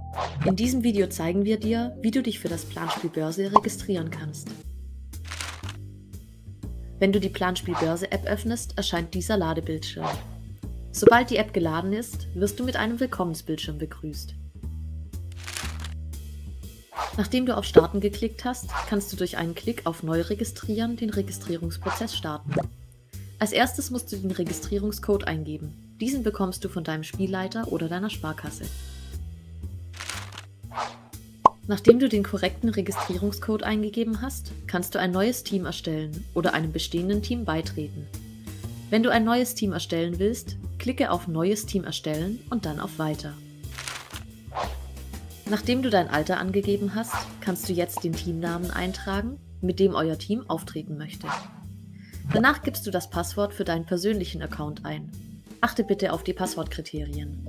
In diesem Video zeigen wir dir, wie du dich für das Planspiel Börse registrieren kannst. Wenn du die Planspiel Börse App öffnest, erscheint dieser Ladebildschirm. Sobald die App geladen ist, wirst du mit einem Willkommensbildschirm begrüßt. Nachdem du auf Starten geklickt hast, kannst du durch einen Klick auf Neu registrieren den Registrierungsprozess starten. Als erstes musst du den Registrierungscode eingeben. Diesen bekommst du von deinem Spielleiter oder deiner Sparkasse. Nachdem du den korrekten Registrierungscode eingegeben hast, kannst du ein neues Team erstellen oder einem bestehenden Team beitreten. Wenn du ein neues Team erstellen willst, klicke auf Neues Team erstellen und dann auf Weiter. Nachdem du dein Alter angegeben hast, kannst du jetzt den Teamnamen eintragen, mit dem euer Team auftreten möchte. Danach gibst du das Passwort für deinen persönlichen Account ein. Achte bitte auf die Passwortkriterien.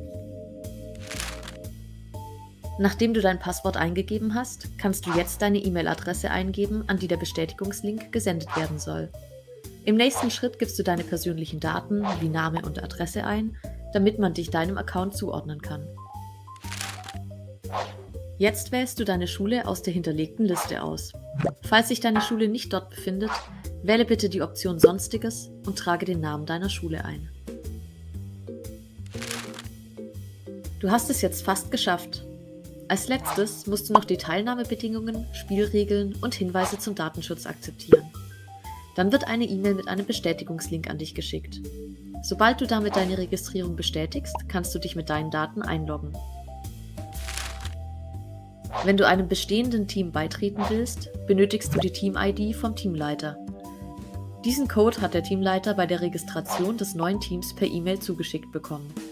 Nachdem du dein Passwort eingegeben hast, kannst du jetzt deine E-Mail-Adresse eingeben, an die der Bestätigungslink gesendet werden soll. Im nächsten Schritt gibst du deine persönlichen Daten wie Name und Adresse ein, damit man dich deinem Account zuordnen kann. Jetzt wählst du deine Schule aus der hinterlegten Liste aus. Falls sich deine Schule nicht dort befindet, wähle bitte die Option Sonstiges und trage den Namen deiner Schule ein. Du hast es jetzt fast geschafft. Als letztes musst du noch die Teilnahmebedingungen, Spielregeln und Hinweise zum Datenschutz akzeptieren. Dann wird eine E-Mail mit einem Bestätigungslink an dich geschickt. Sobald du damit deine Registrierung bestätigst, kannst du dich mit deinen Daten einloggen. Wenn du einem bestehenden Team beitreten willst, benötigst du die Team-ID vom Teamleiter. Diesen Code hat der Teamleiter bei der Registration des neuen Teams per E-Mail zugeschickt bekommen.